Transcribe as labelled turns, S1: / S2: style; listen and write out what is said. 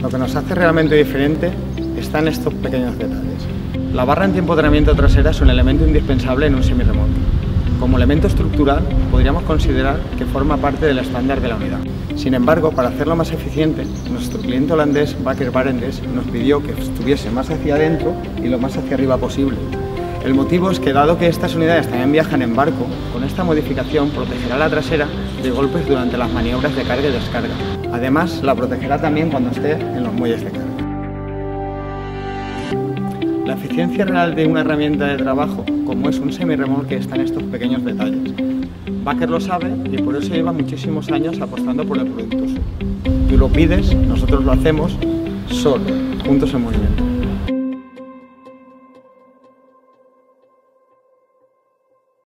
S1: Lo que nos hace realmente diferente está en estos pequeños detalles. La barra en tiempo de entrenamiento trasera es un elemento indispensable en un semirremolque. Como elemento estructural, podríamos considerar que forma parte del estándar de la unidad. Sin embargo, para hacerlo más eficiente, nuestro cliente holandés, Bakker Barendrecht, nos pidió que estuviese más hacia adentro y lo más hacia arriba posible. El motivo es que, dado que estas unidades también viajan en barco, con esta modificación protegerá la trasera de golpes durante las maniobras de carga y descarga. Además, la protegerá también cuando esté en los muelles de carga. La eficiencia real de una herramienta de trabajo, como es un semirremolque, está en estos pequeños detalles. Bakker lo sabe y por eso lleva muchísimos años apostando por el producto suyo. Tú lo pides, nosotros lo hacemos, solo, juntos en movimiento.